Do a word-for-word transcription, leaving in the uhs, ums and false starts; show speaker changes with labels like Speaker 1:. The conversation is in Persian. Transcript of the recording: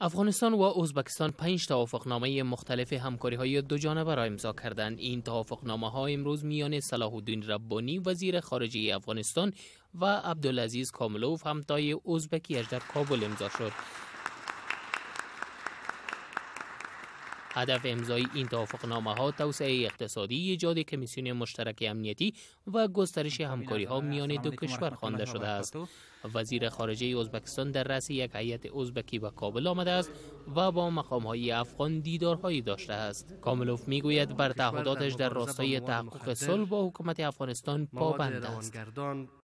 Speaker 1: افغانستان و ازبکستان پنج توافقنامه مختلف همکاری‌های دو جانبه را امضا کردند. این توافقنامه‌ها امروز میان صلاح الدین ربانی وزیر خارجه افغانستان و عبدالعزیز کاملوف همتای ازبکی‌اش در کابل امضا شد. هدف امضای این توافقنامه‌ها توسعه اقتصادی، ایجاد کمیسیون مشترک امنیتی و گسترش همکاری‌ها میان دو کشور خوانده شده است. وزیر خارجه ازبکستان در رأس یک هیئت ازبکی به کابل آمده است و با مقام‌های افغان دیدارهایی داشته است. کاملوف میگوید بر تعهداتش در راستای تحقق صلح با حکومت افغانستان پابند است.